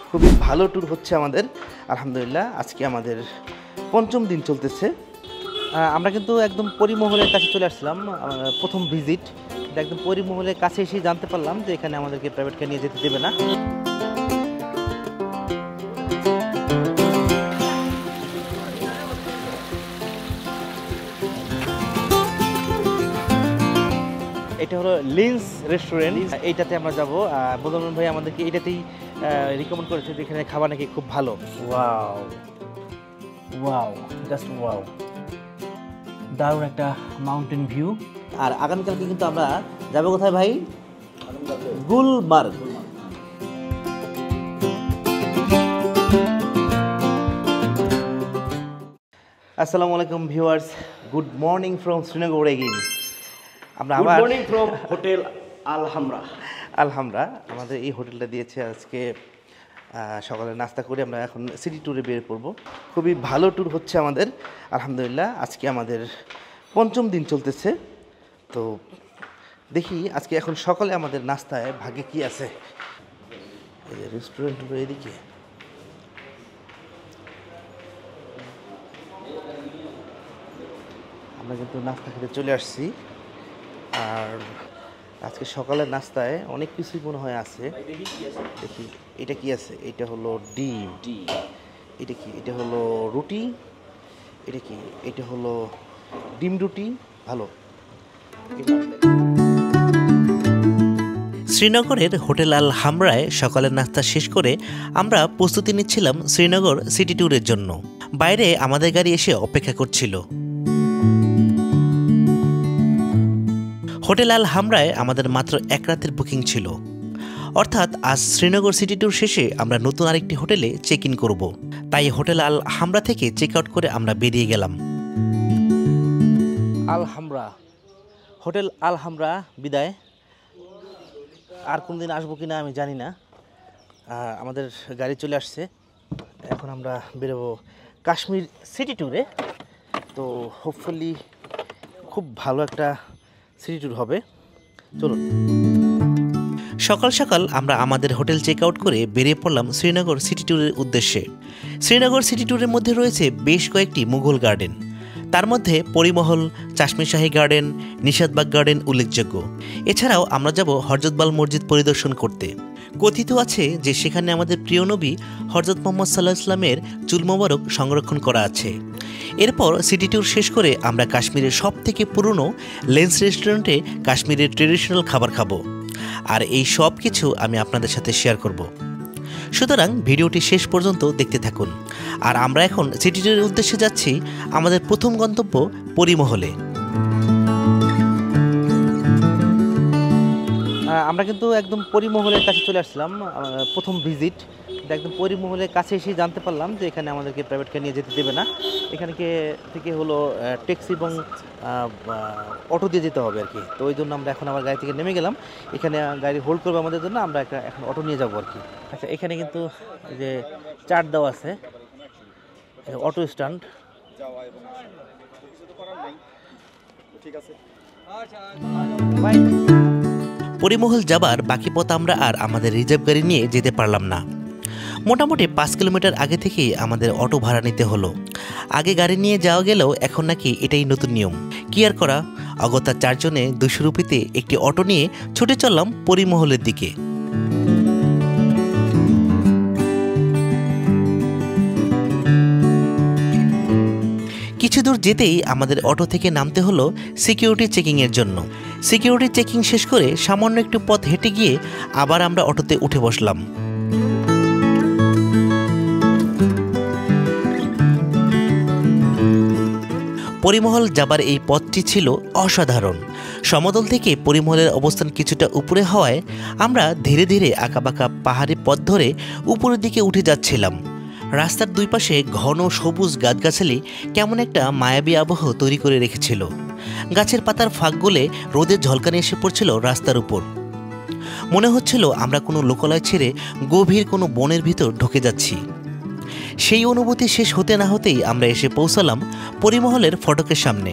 খুবই ভালো ট্যুর হচ্ছে আমাদের আলহামদুলিল্লাহ। আজকে আমাদের পঞ্চম দিন চলতেছে। আমরা কিন্তু একদম পরিমহলের কাছে চলে আসছিলাম, প্রথম ভিজিট। একদম পরিমহলের কাছে এসে জানতে পারলাম যে এখানে আমাদেরকে প্রাইভেট কার নিয়ে যেতে দেবে না। এটা হলো লিন্স রেস্টুরেন্ট, এইটাতে আমরা যাবো। বদরুল ভাই আমাদেরকে এটাতেই রিকমেন্ড করেছে যে এখানে খাবার নাকি খুব ভালো। ওয়াও ওয়াও, জাস্ট ওয়াও, দারুণ একটা মাউন্টেন ভিউ। আর আগামীকালকে কিন্তু আমরা যাবো কোথায় ভাই? গুলমার্গ। আসসালামু আলাইকুম viewers, good morning from Srinagar again. আমরা আবার good morning from hotel Al Hamra. আমাদের এই হোটেলটা দিয়েছে আজকে সকালে নাস্তা করে আমরা এখন সিটি ট্যুরে বের পড়ব। খুবই ভালো ট্যুর হচ্ছে আমাদের আলহামদুলিল্লাহ। আজকে আমাদের পঞ্চম দিন চলতেছে। তো দেখি আজকে এখন সকালে আমাদের নাস্তায় ভাগে কি আছে। এই যে রেস্টুরেন্ট হলো এদিকে। আমরা কিন্তু নাস্তা খেতে চলে আসছি। আর আজকে সকালের নাস্তায় অনেক কিছুই মনে হয় আছে। দেখি এটা কি আছে। এটা হলো ডিম। এটা কি? এটা হলো রুটি। এটা কি? এটা হলো ডিম রুটি। ভালো। শ্রীনগরের হোটেল আল হামরায় সকালের নাস্তা শেষ করে আমরা প্রস্তুতি নিচ্ছিলাম শ্রীনগর সিটি ট্যুরের জন্য। বাইরে আমাদের গাড়ি এসে অপেক্ষা করছিল। হোটেল আল হামরায় আমাদের মাত্র এক রাতের বুকিং ছিল, অর্থাৎ আজ শ্রীনগর সিটি ট্যুর শেষে আমরা নতুন আরেকটি হোটেলে চেক ইন করব। তাই হোটেল আল হামরা থেকে চেক আউট করে আমরা বেরিয়ে গেলাম। আল হামরা, হোটেল আল হামরা বিদায়। আর কোনদিন আসবো কিনা আমি জানি না। আমাদের গাড়ি চলে আসছে। এখন আমরা বেরোবো কাশ্মীর সিটি ট্যুরে। তো হোপফুলি খুব ভালো একটা সিটি ট্যুর হবে। চলুন। সকাল সকাল আমরা আমাদের হোটেল চেক আউট করে বেরিয়ে পড়লাম শ্রীনগর সিটি ট্যুরের উদ্দেশ্যে। শ্রীনগর সিটি ট্যুরের মধ্যে রয়েছে বেশ কয়েকটি মুঘল গার্ডেন। তার মধ্যে পরিমহল, চাশমিশাহী গার্ডেন, নিশাদবাগ গার্ডেন উল্লেখযোগ্য। এছাড়াও আমরা যাব হরজতবাল মসজিদ পরিদর্শন করতে। কথিত আছে যে সেখানে আমাদের প্রিয় নবী হযরত মুহাম্মদ সাল্লাল্লাহু আলাইহি ওয়াসাল্লামের চুল মোবারক সংরক্ষণ করা আছে। এরপর সিটি ট্যুর শেষ করে আমরা কাশ্মীরের সবথেকে পুরনো লেন্স রেস্টুরেন্টে কাশ্মীরের ট্রেডিশনাল খাবার খাবো। আর এই সব কিছু আমি আপনাদের সাথে শেয়ার করব। সুতরাং ভিডিওটি শেষ পর্যন্ত দেখতে থাকুন। আর আমরা এখন সিটি ট্যুরের উদ্দেশ্যে যাচ্ছি আমাদের প্রথম গন্তব্য পরিমহলে। আমরা কিন্তু একদম পরিমহলের কাছে চলে আসছিলাম, প্রথম ভিজিট। একদম পরিমহলের কাছে এসে জানতে পারলাম যে এখানে আমাদেরকে প্রাইভেট কার নিয়ে যেতে দেবে না। এখানে থেকে হলো ট্যাক্সি এবং অটো দিয়ে যেতে হবে আর কি। তো ওই জন্য আমরা এখন আবার গাড়ি থেকে নেমে গেলাম। এখানে গাড়ি হোল্ড করবে আমাদের জন্য, আমরা এখন অটো নিয়ে যাবো আর কি। আচ্ছা, এখানে কিন্তু যে চার্ট দেওয়া আছে, অটো স্ট্যান্ড। পরিমহল যাবার বাকি পথ আমরা আর আমাদের রিজার্ভ গাড়ি নিয়ে যেতে পারলাম না। মোটামুটি 5 কিলোমিটার আগে থেকেই আমাদের অটো ভাড়া নিতে হলো। আগে গাড়ি নিয়ে যাওয়া গেলেও এখন নাকি এটাই নতুন নিয়ম। কি আর করা, অগত্যা 4 জনে 200 রুপিতে একটি অটো নিয়ে ছুটে চললাম পরিমহলের দিকে। কিছু দূর যেতেই আমাদের অটো থেকে নামতে হলো সিকিউরিটি চেকিংয়ের জন্য। সিকিউরিটি চেকিং শেষ করে সামান্য একটু পথ হেঁটে গিয়ে আবার আমরা অটোতে উঠে বসলাম। পরিমহল যাবার এই পথটি ছিল অসাধারণ। সমতল থেকে পরিমহলের অবস্থান কিছুটা উপরে হওয়ায় আমরা ধীরে ধীরে আঁকাবাঁকা পাহাড়ি পথ ধরে উপরের দিকে উঠে যাচ্ছিলাম। রাস্তার দুই পাশে ঘন সবুজ গাছগাছালি কেমন একটা মায়াবী আবহ তৈরি করে রেখেছিল। গাছের পাতার ফাঁক গলে রোদের ঝলকানি এসে পড়ছিল রাস্তার উপর। মনে হচ্ছিল আমরা কোনো লোকালয় ছেড়ে গভীর কোনো বনের ভিতর ঢুকে যাচ্ছি। সেই অনুভূতি শেষ হতে না হতেই আমরা এসে পৌঁছালাম পরিমহলের ফটকের সামনে।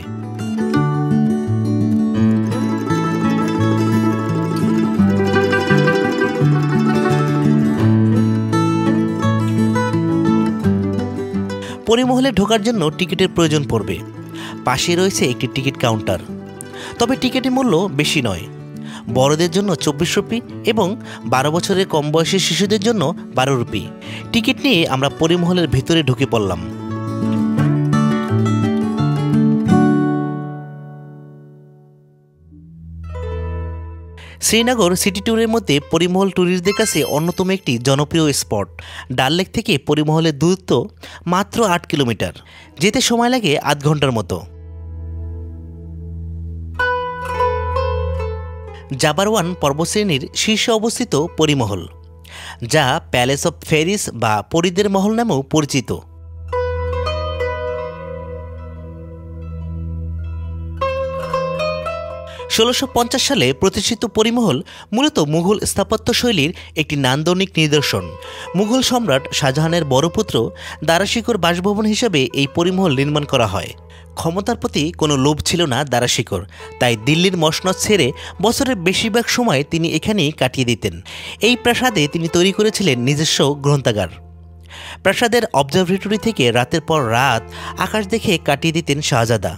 পরিমহলে ঢোকার জন্য টিকিটের প্রয়োজন পড়বে। পাশে রয়েছে একটি টিকিট কাউন্টার, তবে টিকিটের মূল্য বেশি নয়। বড়দের জন্য 24 রুপি এবং 12 বছরের কম বয়সী শিশুদের জন্য 12 রুপি। টিকিট নিয়ে আমরা পরিমহলের ভিতরে ঢুকে পড়লাম। শ্রীনগর সিটি ট্যুরের মধ্যে পরিমহল ট্যুরিস্টদের কাছে অন্যতম একটি জনপ্রিয় স্পট। ডাল লেক থেকে পরিমহলের দূরত্ব মাত্র 8 কিলোমিটার, যেতে সময় লাগে আধ ঘন্টার মতো। জাবারওয়ান পর্বতশ্রেণীর শীর্ষে অবস্থিত পরিমহল, যা প্যালেস অফ ফেরিস বা পরীদের মহল নামেও পরিচিত। ষোলোশো সালে প্রতিষ্ঠিত পরিমহল মূলত মুঘল স্থাপত্য শৈলীর একটি নান্দনিক নিদর্শন। মুঘল সম্রাট শাহজাহানের বড় পুত্র দারাশিকোর বাসভবন হিসেবে এই পরিমহল নির্মাণ করা হয়। ক্ষমতার প্রতি কোনো লোভ ছিল না দারাশিকোর, তাই দিল্লির মসনদ ছেড়ে বছরের বেশিরভাগ সময় তিনি এখানেই কাটিয়ে দিতেন। এই প্রাসাদে তিনি তৈরি করেছিলেন নিজস্ব গ্রন্থাগার। প্রাসাদের অবজারভেটরি থেকে রাতের পর রাত আকাশ দেখে কাটিয়ে দিতেন শাহজাদা।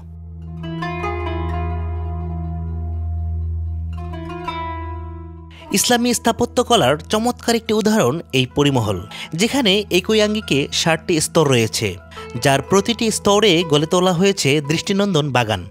ইসলামী স্থাপত্যকলার চমৎকার একটি উদাহরণ এই পরিমহল, যেখানে একই আঙ্গিকে 60টি স্তর রয়েছে, যার প্রতিটি স্তরে গড়ে তোলা হয়েছে দৃষ্টিনন্দন বাগান।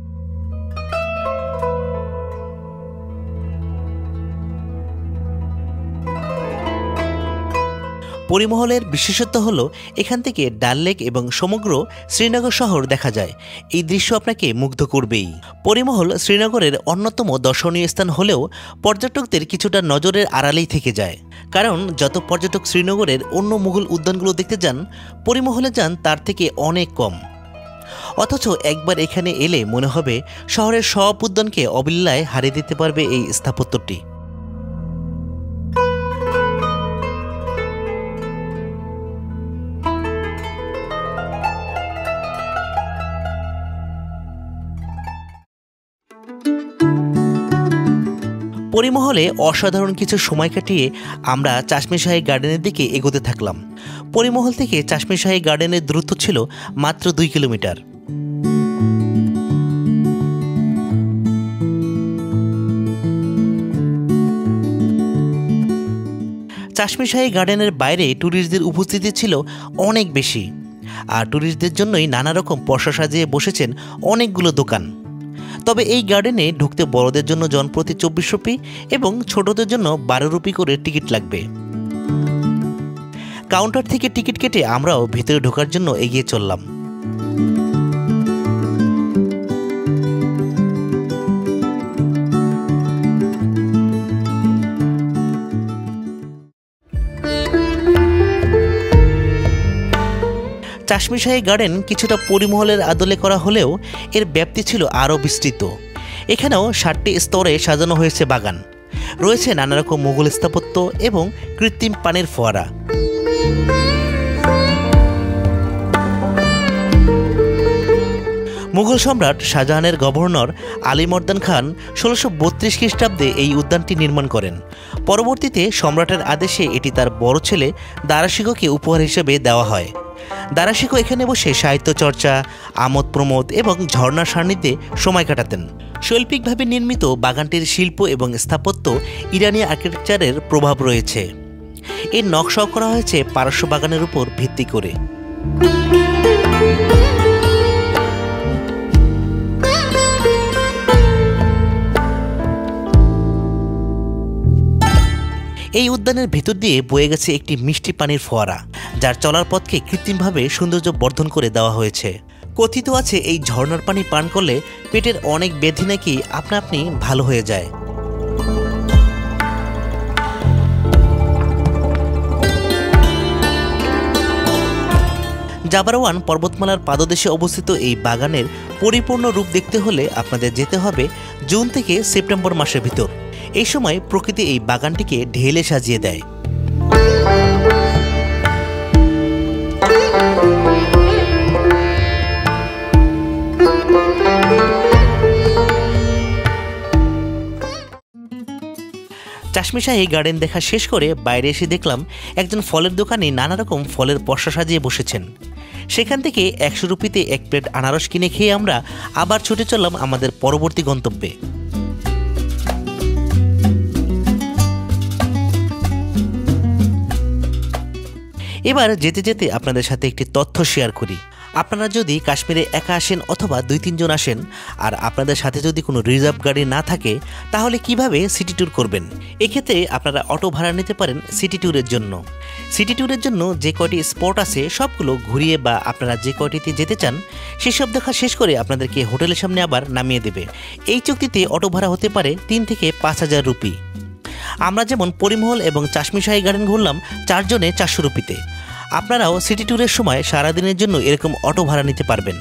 পরিমহলের বিশেষত্ব হল এখান থেকে ডাল লেক এবং সমগ্র শ্রীনগর শহর দেখা যায়। এই দৃশ্য আপনাকে মুগ্ধ করবেই। পরিমহল শ্রীনগরের অন্যতম দর্শনীয় স্থান হলেও পর্যটকদের কিছুটা নজরের আড়ালেই থেকে যায়, কারণ যত পর্যটক শ্রীনগরের অন্য মুঘল উদ্যানগুলো দেখতে যান, পরিমহলে যান তার থেকে অনেক কম। অথচ একবার এখানে এলে মনে হবে শহরের সব উদ্যানকে অবিল্লায় হারিয়ে দিতে পারবে এই স্থাপত্যটি। পরিমহলে অসাধারণ কিছু সময় কাটিয়ে আমরা চাশমী শাহী গার্ডেনের দিকে এগোতে থাকলাম। পরিমহল থেকে চাশমী শাহী গার্ডেনের দূরত্ব ছিল মাত্র 2 কিলোমিটার। চাশমী শাহী গার্ডেনের বাইরে ট্যুরিস্টদের উপস্থিতি ছিল অনেক বেশি, আর ট্যুরিস্টদের জন্যই নানা রকম পসরা সাজিয়ে বসেছেন অনেকগুলো দোকান। তবে এই গার্ডেনে ঢুকতে বড়দের জন্য জনপ্রতি 24 রুপি এবং ছোটদের জন্য 12 রুপি করে টিকিট লাগবে। কাউন্টার থেকে টিকিট কেটে আমরাও ভেতরে ঢোকার জন্য এগিয়ে চললাম। চাশমী শাহী গার্ডেন কিছুটা পরিমহলের আদলে করা হলেও এর ব্যাপ্তি ছিল আরও বিস্তৃত। এখানেও 60টি স্তরে সাজানো হয়েছে বাগান, রয়েছে নানা রকম মুঘল স্থাপত্য এবং কৃত্রিম পানির ফোয়ারা। মুঘল সম্রাট শাহজাহানের গভর্নর আলিমর্দান খান 1632 খ্রিস্টাব্দে এই উদ্যানটি নির্মাণ করেন। পরবর্তীতে সম্রাটের আদেশে এটি তার বড় ছেলে দারাশিকোকে উপহার হিসেবে দেওয়া হয়। দারাশিকো এখানে বসে সাহিত্য চর্চা, আমোদ প্রমোদ এবং ঝর্ণার সান্নিধ্যে সময় কাটাতেন। শৈল্পিকভাবে নির্মিত বাগানটির শিল্প এবং স্থাপত্য ইরানি আর্কিটেকচারের প্রভাব রয়েছে। এর নকশাও করা হয়েছে পারস্য বাগানের উপর ভিত্তি করে। এই উদ্যানের ভেতর দিয়ে বয়ে গেছে একটি মিষ্টি পানির ফোয়ারা, যার চলার পথকে কৃত্রিমভাবে সৌন্দর্য বর্ধন করে দেওয়া হয়েছে। কথিত আছে এই ঝর্ণার পানি পান করলে পেটের অনেক ব্যাধি নাকি আপনা আপনি ভালো হয়ে যায়। জাবারওয়ান পর্বতমালার পাদদেশে অবস্থিত এই বাগানের পরিপূর্ণ রূপ দেখতে হলে আপনাদের যেতে হবে জুন থেকে সেপ্টেম্বর মাসের ভিতর। এই সময় প্রকৃতি এই বাগানটিকে ঢেলে সাজিয়ে দেয়। চাশমী শাহী গার্ডেন দেখা শেষ করে বাইরে এসে দেখলাম একজন ফলের দোকানে নানা রকম ফলের পসরা সাজিয়ে বসেছেন। সেখান থেকে 100 রুপিতে 1 প্লেট আনারস কিনে খেয়ে আমরা আবার ছুটে চললাম আমাদের পরবর্তী গন্তব্যে। এবার যেতে যেতে আপনাদের সাথে একটি তথ্য শেয়ার করি। আপনারা যদি কাশ্মীরে একা আসেন অথবা 2-3 জন আসেন আর আপনাদের সাথে যদি কোনো রিজার্ভ গাড়ি না থাকে, তাহলে কিভাবে সিটি ট্যুর করবেন? এক্ষেত্রে আপনারা অটো ভাড়া নিতে পারেন সিটি ট্যুরের জন্য। সিটি ট্যুরের জন্য যে কয়টি স্পট আছে সবগুলো ঘুরিয়ে বা আপনারা যে কয়টিতে যেতে চান সেসব দেখা শেষ করে আপনাদেরকে হোটেলের সামনে আবার নামিয়ে দেবে। এই চুক্তিতে অটো ভাড়া হতে পারে 3 থেকে 5,000 রুপি। আমরা যেমন পরিমহল এবং চাশমি শাহী গার্ডেন ঘুরলাম 4 জনে 400 রুপিতে। আপনারাও সিটি ট্যুরের সময় সারাদিনের জন্য এরকম অটো ভাড়া নিতে পারবেন।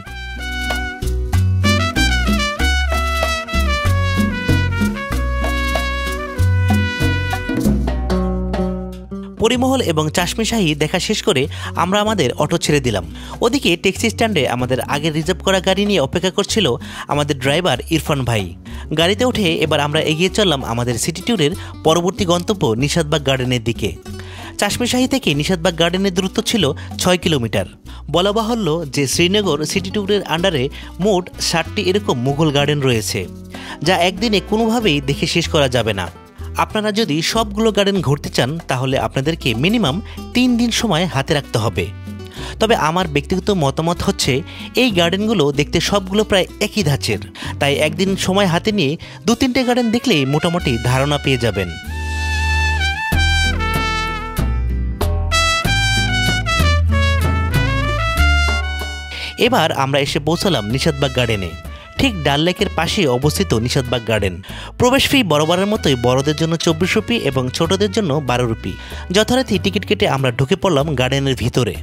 পরিমহল এবং চাশমি শাহী দেখা শেষ করে আমরা আমাদের অটো ছেড়ে দিলাম। ওদিকে ট্যাক্সি স্ট্যান্ডে আমাদের আগে রিজার্ভ করা গাড়ি নিয়ে অপেক্ষা করছিল আমাদের ড্রাইভার ইরফান ভাই। গাড়িতে উঠে এবার আমরা এগিয়ে চললাম আমাদের সিটি ট্যুরের পরবর্তী গন্তব্য নিশাতবাগ গার্ডেনের দিকে। চাশমি শাহী থেকে নিশাতবাগ গার্ডেনের দূরত্ব ছিল 6 কিলোমিটার। বলা বাহুল্য যে শ্রীনগর সিটি ট্যুরের আন্ডারে মোট 60টি এরকম মুঘল গার্ডেন রয়েছে, যা একদিনে কোনোভাবেই দেখে শেষ করা যাবে না। আপনারা যদি সবগুলো গার্ডেন ঘুরতে চান তাহলে আপনাদেরকে মিনিমাম 3 দিন সময় হাতে রাখতে হবে। তবে আমার ব্যক্তিগত মতামত হচ্ছে এই গার্ডেনগুলো দেখতে সবগুলো প্রায় একই ধাঁচের, তাই একদিন সময় হাতে নিয়ে 2-3টে গার্ডেন দেখলেই মোটামুটি ধারণা পেয়ে যাবেন। এবার আমরা এসে পৌঁছলাম নিশাতবাগ গার্ডেনে। ঠিক ডাল লেকের পাশে অবস্থিত নিশাতবাগ গার্ডেন। প্রবেশ ফি বরাবরের মতোই বড়দের জন্য 24 রুপি এবং ছোটদের জন্য 12 রুপি। যথারীতি টিকিট কেটে আমরা ঢুকে পড়লাম গার্ডেনের ভিতরে।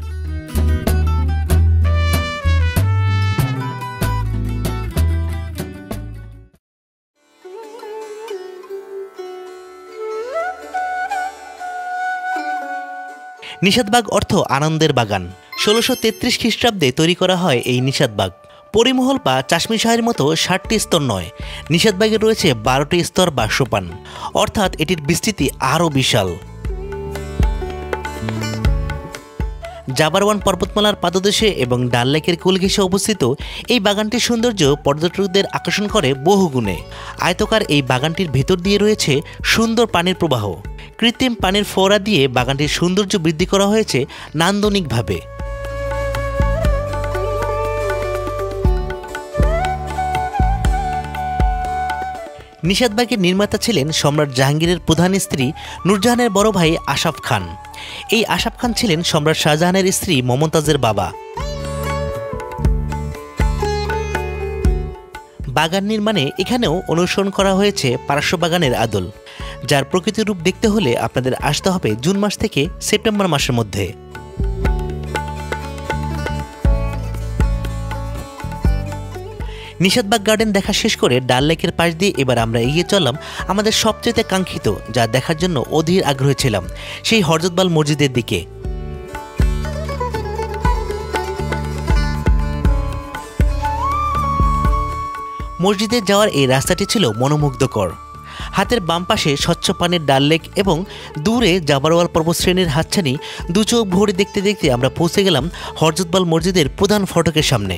নিশাতবাগ অর্থ আনন্দের বাগান। 1633 খ্রিস্টাব্দে তৈরি করা হয় এই নিশাতবাগ। পরিমহল বা চাশমি শাহীর মতো 60টি স্তর নয়, নিশাতবাগে রয়েছে 12টি স্তর বা সোপান, অর্থাৎ এটির বিস্তৃতি আরও বিশাল। জাবারওয়ান পর্বতমালার পাদদেশে এবং ডাল লেকের কোল ঘেঁষে অবস্থিত এই বাগানটির সৌন্দর্য পর্যটকদের আকর্ষণ করে বহুগুণে। আয়তকার এই বাগানটির ভেতর দিয়ে রয়েছে সুন্দর পানির প্রবাহ। কৃত্রিম পানির ফোয়ারা দিয়ে বাগানটির সৌন্দর্য বৃদ্ধি করা হয়েছে নান্দনিকভাবে। নিশাতবাগের নির্মাতা ছিলেন সম্রাট জাহাঙ্গীরের প্রধান স্ত্রী নূরজাহানের বড় ভাই আশাফ খান। এই আশাফ খান ছিলেন সম্রাট শাহজাহানের স্ত্রী মমতাজের বাবা। বাগান নির্মাণে এখানেও অনুসরণ করা হয়েছে পারস্য বাগানের আদল, যার প্রকৃত রূপ দেখতে হলে আপনাদের আসতে হবে জুন মাস থেকে সেপ্টেম্বর মাসের মধ্যে। নিশাতবাগ গার্ডেন দেখা শেষ করে ডাল লেকের পাশ দিয়ে এবার আমরা এগিয়ে চললাম আমাদের সবচেয়ে কাঙ্ক্ষিত, যা দেখার জন্য অধীর আগ্রহী ছিলাম, সেই হযরতবাল মসজিদের দিকে। মসজিদে যাওয়ার এই রাস্তাটি ছিল মনোমুগ্ধকর। হাতের বাম পাশে স্বচ্ছ পানির ডাল লেক এবং দূরে জাবারওয়াল পর্বতশ্রেণীর হাতছানি। দু চোখ ভরে দেখতে দেখতে আমরা পৌঁছে গেলাম হযরতবাল মসজিদের প্রধান ফটকের সামনে।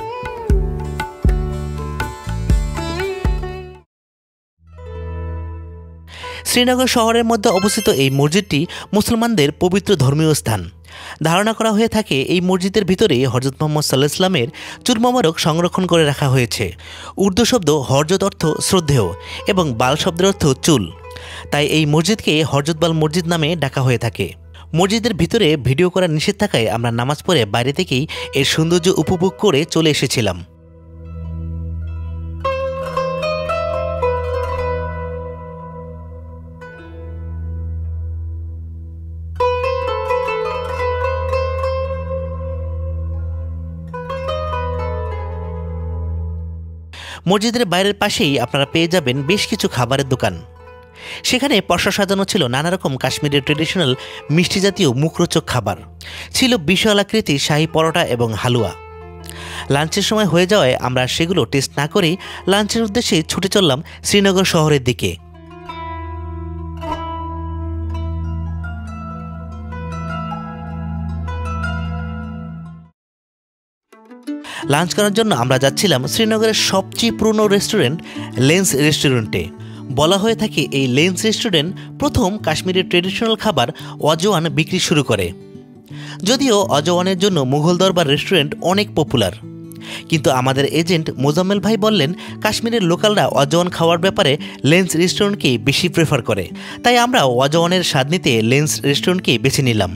শ্রীনগর শহরের মধ্যে অবস্থিত এই মসজিদটি মুসলমানদের পবিত্র ধর্মীয় স্থান। ধারণা করা হয়ে থাকে এই মসজিদের ভিতরে হযরত মুহাম্মদ সাল্লাল্লাহু আলাইহি ওয়াসাল্লামের চুল মোবারক সংরক্ষণ করে রাখা হয়েছে। উর্দু শব্দ হযরত অর্থ শ্রদ্ধেয় এবং বাল শব্দের অর্থ চুল, তাই এই মসজিদকে হযরতবাল মসজিদ নামে ডাকা হয়ে থাকে। মসজিদের ভিতরে ভিডিও করা নিষেধ থাকায় আমরা নামাজ পড়ে বাইরে থেকেই এর সৌন্দর্য উপভোগ করে চলে এসেছিলাম। মসজিদের বাইরের পাশেই আপনারা পেয়ে যাবেন বেশ কিছু খাবারের দোকান। সেখানে পসরা সাজানো ছিল নানা রকম কাশ্মীরের ট্রেডিশনাল মিষ্টি জাতীয় মুখরোচক খাবার। ছিল বিশাল আকৃতির শাহী পরোটা এবং হালুয়া। লাঞ্চের সময় হয়ে যাওয়ায় আমরা সেগুলো টেস্ট না করেই লাঞ্চের উদ্দেশ্যে ছুটে চললাম শ্রীনগর শহরের দিকে। লাঞ্চ করার জন্য আমরা যাচ্ছিলাম শ্রীনগরের সবচেয়ে পুরনো রেস্টুরেন্ট লেন্স রেস্টুরেন্টে। বলা হয়ে থাকে এই লেন্স রেস্টুরেন্ট প্রথম কাশ্মীরের ট্রেডিশনাল খাবার অজওয়ান বিক্রি শুরু করে। যদিও অজওয়ানের জন্য মুঘল দরবার রেস্টুরেন্ট অনেক পপুলার, কিন্তু আমাদের এজেন্ট মোজাম্মেল ভাই বললেন কাশ্মীরের লোকালরা অজওয়ান খাওয়ার ব্যাপারে লেন্স রেস্টুরেন্টকেই বেশি প্রেফার করে, তাই আমরা অজওয়ানের স্বাদ নিতে লেন্স রেস্টুরেন্টকেই বেছে নিলাম।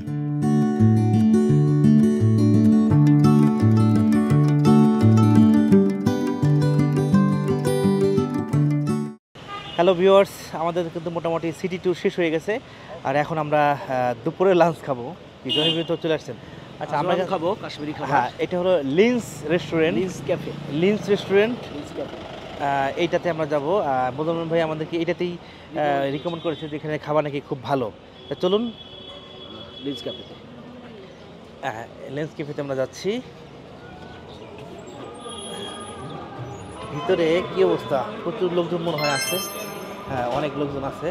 হ্যালো ভিউয়ার্স, আমাদের কিন্তু মোটামুটি সিটি ট্যুর শেষ হয়ে গেছে, আর এখন আমরা দুপুরে লাঞ্চ খাবো। জহির তো চলে আসছেন। আচ্ছা, আমরা খাবো কাশ্মীরি খাবার। হ্যাঁ, এটা হলো লিন্স রেস্টুরেন্ট, লিন্স রেস্টুরেন্ট। এইটাতে আমরা যাবো। মোজাম্মেল ভাই আমাদেরকে এটাতেই রিকমেন্ড করেছে যে এখানে খাবার নাকি খুব ভালো। চলুন লিন্স ক্যাফেতে। লেন্স ক্যাফেতে আমরা যাচ্ছি। ভিতরে কি অবস্থা, প্রচুর লোকজন মনে হয় আছে। হ্যাঁ, অনেক লোকজন আছে।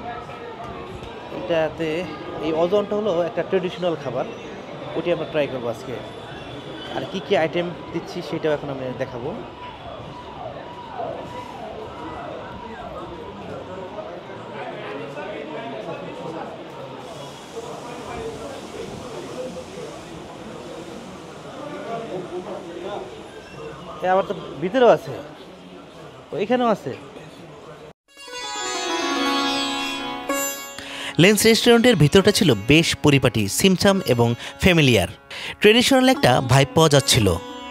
এটাতে এই অজওয়ানটা হলো একটা ট্রেডিশনাল খাবার, ওটি আমরা ট্রাই করবো আজকে। আর কি কি আইটেম দিচ্ছি সেটাও এখন আমি দেখাবো। আবার তো ভিতরেও আছে, ওইখানেও আছে। লেন্স রেস্টুরেন্টের ভিতরটা ছিল বেশ পরিপাটি, সিমসাম এবং ফ্যামিলিয়ার। ট্রেডিশনাল একটা ভাইব পাওয়া যাচ্ছিল।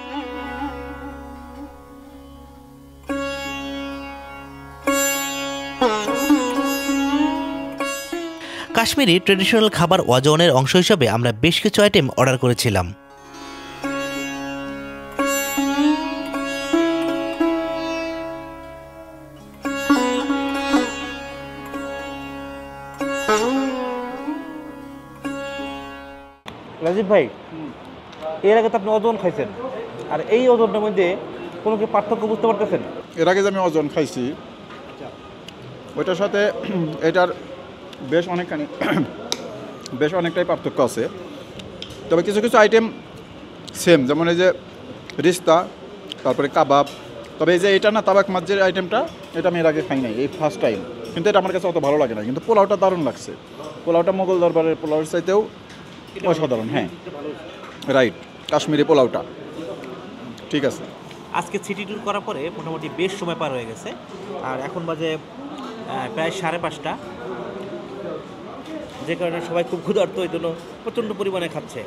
কাশ্মীরি ট্রেডিশনাল খাবার অজওয়ানের অংশ হিসাবে আমরা বেশ কিছু আইটেম অর্ডার করেছিলাম। রাজীব ভাই, এর আগে তো আপনি অজওয়ান খাইছেন, আর এই অজওয়ানটার মধ্যে কোনো কি পার্থক্য বুঝতে পারতেছেন? এর আগে যে আমি অজওয়ান খাইছি ওইটার সাথে এটার বেশ অনেকটাই পার্থক্য আছে। তবে কিছু কিছু আইটেম সেম, যেমন এই যে রিস্তা, তারপরে কাবাব। তবে এই যে এটা না, তাবাক মাছের আইটেমটা, এটা আমি এর আগে খাই নাই, এই ফার্স্ট টাইম। কিন্তু এটা আমার কাছে অত ভালো লাগে না। কিন্তু পোলাওটা দারুণ লাগছে। পোলাওটা মোগল দরবারের পোলাওয়ের চাইতেও অসাধারণ। হ্যাঁ, রাইট, কাশ্মীরি পোলাওটা ঠিক আছে। আজকে সিটি ট্যুর করার পরে মোটামুটি বেশ সময় পার হয়ে গেছে, আর এখন বাজে প্রায় 5:30, যে কারণে সবাই খুব ক্ষুধার্ত, এই জন্য প্রচণ্ড পরিমাণে খাচ্ছে।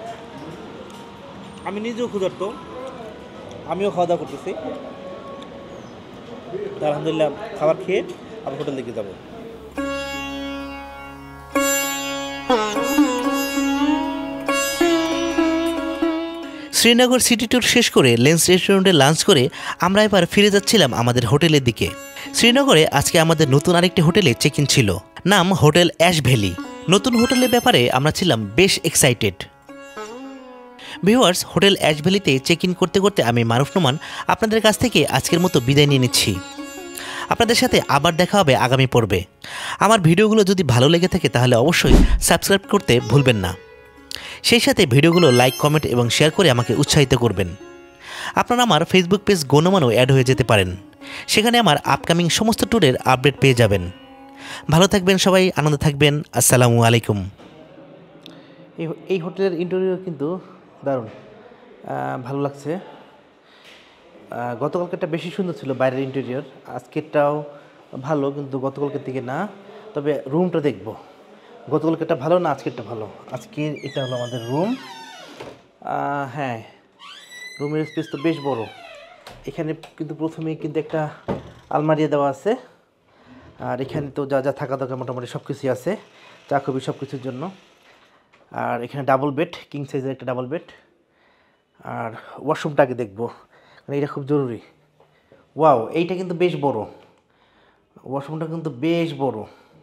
আমি নিজেও ক্ষুধার্ত, আমিও খাওয়া দাওয়া করতেছি। আলহামদুলিল্লাহ, খাবার খেয়ে আবার হোটেল দিকে যাবো। শ্রীনগর সিটি ট্যুর শেষ করে লেন্স রেস্টুরেন্টে লাঞ্চ করে আমরা এবার ফিরে যাচ্ছিলাম আমাদের হোটেলের দিকে। শ্রীনগরে আজকে আমাদের নতুন আরেকটি হোটেলে চেক ইন ছিল, নাম হোটেল অ্যাশ ভ্যালি। নতুন হোটেলের ব্যাপারে আমরা ছিলাম বেশ এক্সাইটেড। ভিউয়ার্স, হোটেল অ্যাশ ভ্যালিতে চেক ইন করতে করতে আমি মারুফ নোমান আপনাদের কাছ থেকে আজকের মতো বিদায় নিয়ে নিচ্ছি। আপনাদের সাথে আবার দেখা হবে আগামী পর্বে। আমার ভিডিওগুলো যদি ভালো লেগে থাকে তাহলে অবশ্যই সাবস্ক্রাইব করতে ভুলবেন না। সেই সাথে ভিডিওগুলো লাইক, কমেন্ট এবং শেয়ার করে আমাকে উৎসাহিত করবেন। আপনারা আমার ফেসবুক পেজ গণমানও অ্যাড হয়ে যেতে পারেন, সেখানে আমার আপকামিং সমস্ত ট্যুরের আপডেট পেয়ে যাবেন। ভালো থাকবেন সবাই, আনন্দে থাকবেন। আসসালামু আলাইকুম। এই হোটেলের ইন্টেরিয়র কিন্তু দারুণ, ভালো লাগছে। গতকালকেরটা বেশি সুন্দর ছিল বাইরের ইন্টেরিয়র, আজকেরটাও ভালো, কিন্তু গতকালকের থেকে না। তবে রুমটা দেখব, গতকালকেরটা ভালো না আজকেরটা ভালো। আজকে এটা হলো আমাদের রুম। হ্যাঁ, রুমের স্পেস তো বেশ বড়। এখানে কিন্তু প্রথমেই কিন্তু একটা আলমারি দেওয়া আছে, আর এখানে তো যা যা থাকা দরকার মোটামুটি সব কিছুই আছে, চা কফি সব কিছুর জন্য। আর এখানে ডাবল বেড, কিং সাইজের একটা ডাবল বেড। আর ওয়াশরুমটাকে দেখবো, কারণ এটা খুব জরুরি। ওয়াও, এইটা কিন্তু বেশ বড়, ওয়াশরুমটা কিন্তু বেশ বড়।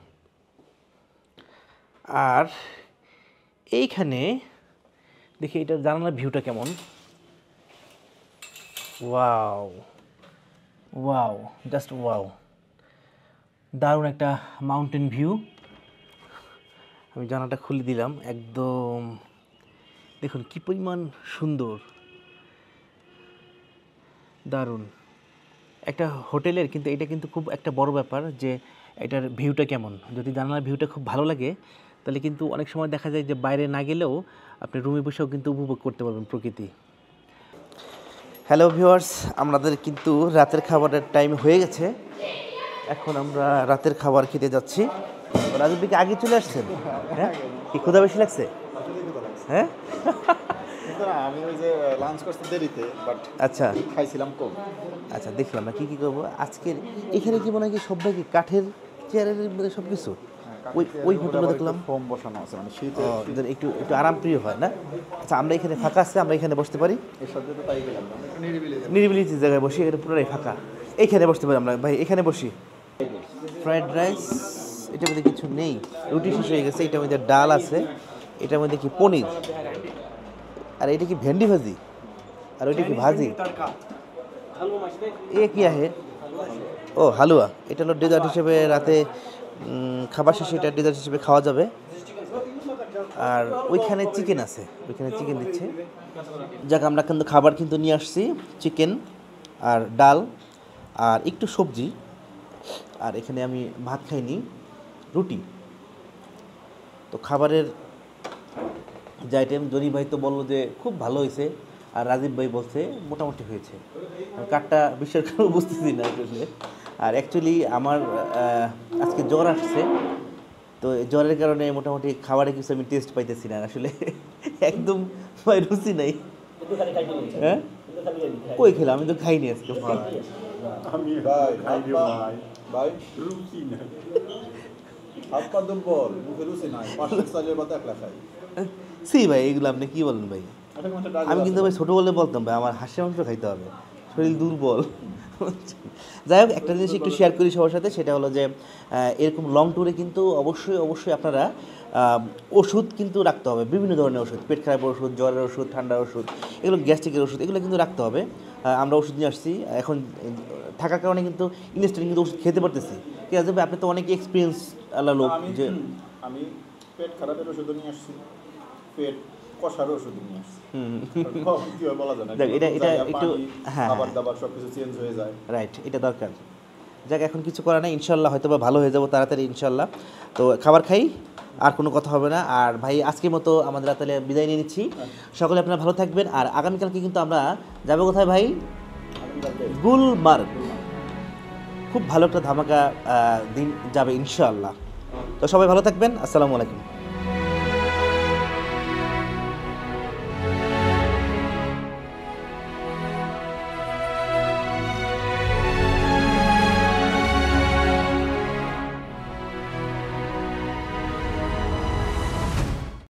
আর এইখানে দেখি এটার জানালার ভিউটা কেমন। ওয়াও ওয়াও, জাস্ট ওয়াও, দারুণ একটা মাউন্টেন ভিউ। আমি জানালাটা খুলে দিলাম, একদম দেখুন কি পরিমাণ সুন্দর। দারুণ একটা হোটেলের, কিন্তু এটা কিন্তু খুব একটা বড় ব্যাপার যে এটার ভিউটা কেমন। যদি জানালার ভিউটা খুব ভালো লাগে তাহলে কিন্তু অনেক সময় দেখা যায় যে বাইরে না গেলেও আপনি রুমে বসেও কিন্তু উপভোগ করতে পারবেন প্রকৃতি। হ্যালো ভিউয়ার্স, আমাদের কিন্তু রাতের খাবারের টাইম হয়ে গেছে। এখন আমরা রাতের খাবার খেতে যাচ্ছি। রাজীব ভাই কি আগে চলে আসছেন? হ্যাঁ, কি ক্ষুধা বেশি লাগছে? হ্যাঁ আমি ওই যে লাঞ্চ করতে দেরিতে বাট আচ্ছা খাইছিলাম কম। আচ্ছা, দেখি আমরা কী কী করবো আজকের। এখানে কি মনে হয় কি সব ভাই কি কাঠের চেয়ারের মধ্যে সব কিছু? ওই হোটেলে দেখলাম ফোম বসানো আছে, মানে শীতে ওদের একটু একটু আরামপ্রিয় হয় না? আচ্ছা, আমরা এখানে ফাঁকা আছে, আমরা এখানে বসতে পারি। এর সাথে তো তাই গেলাম, আমরা একটু নিরিবিলি নিরিবিলি জায়গায় বসি, এটা পুরোটাই ফাঁকা। এইখানে বসতে পারি আমরা ভাই, এখানে বসি। ফ্রাইড রাইস, এটার মধ্যে কিছু নেই, রুটি শেষ হয়ে গেছে। এটার মধ্যে ডাল আছে, এটার মধ্যে কি পনির, আর এটা কি ভেন্ডি ভাজি, আর ওইটা কি ভাজি। এ কি আহে? ও হালুয়া। এটা হলো ডেজার্ট হিসেবে রাতে খাবার শেষে এটা ডেজার্ট হিসেবে খাওয়া যাবে। আর ওইখানে চিকেন আছে, ওইখানে চিকেন দিচ্ছে। যাক, আমরা কিন্তু খাবার কিন্তু নিয়ে আসছি, চিকেন আর ডাল আর একটু সবজি। আর এখানে আমি ভাত খাইনি, রুটি। তো খাবারের যে আইটেম, জনি ভাই তো বললো যে খুব ভালো হয়েছে, আর রাজীব ভাই বলছে মোটামুটি হয়েছে। কারটা বিশ্বের কারো বুঝতেছি না আসলে। আর অ্যাকচুয়ালি আমার আজকে জ্বর আসছে, তো জ্বরের কারণে মোটামুটি খাবারে কিছু আমি টেস্ট পাইতেছি না আসলে। একদম ভাই রুচি নাই। হ্যাঁ, কই খেলাম? আমি তো খাইনি আজকে। আমি ভাই খাইনি ভাই, ভাই রুচি নাই, হাত পা দুর্বল, মুখে রুচি নাই, পাঁচটা চালের ভাত একলা খাই। সি ভাই, এগুলো আপনি কি বলেন ভাই? আমি কিন্তু ভাই ছোটো বলে বলতাম ভাই আমার হাঁসের মাংস খাইতে হবে, শরীর দুর্বল। যাই হোক, একটা জিনিস একটু শেয়ার করি সবার সাথে, সেটা হলো যে এরকম লং ট্যুরে কিন্তু অবশ্যই আপনারা ওষুধ কিন্তু রাখতে হবে, বিভিন্ন ধরনের ওষুধ, পেট খারাপের ওষুধ, জ্বরের ওষুধ, ঠান্ডার ওষুধ, এগুলো গ্যাস্ট্রিকের ওষুধ, এগুলো কিন্তু রাখতে হবে। আমরা ওষুধ নিয়ে আসছি, এখন থাকার কারণে কিন্তু ইনস্ট্যান্ট কিন্তু ওষুধ খেতে পারতেছি। ঠিক আছে ভাই, আপনি তো অনেক এক্সপিরিয়েন্স আলা লোক। যে আমি পেট খারাপের ওষুধ নিয়ে আসছি, পেট কষার ওষুধ নিয়ে আসছি। কি হয় বলা যায় না, এটা একটু খাবার দাবার সবকিছু চেঞ্জ হয়ে যায়। রাইট, এটা দরকার। যাক, এখন কিছু করার নেই, ইনশাল্লাহ হয়তো বা ভালো হয়ে যাবো তাড়াতাড়ি ইনশাল্লাহ। তো খাবার খাই, আর কোনো কথা হবে না। আর ভাই আজকের মতো আমাদের তাহলে বিদায় নিয়ে নিচ্ছি। সকলে আপনারা ভালো থাকবেন। আর আগামীকালকে কিন্তু আমরা যাবো কোথায় ভাই? গুলমার্গ। খুব ভালো একটা ধামাকা দিন যাবে ইনশাআল্লাহ। তো সবাই ভালো থাকবেন। আসসালামু আলাইকুম।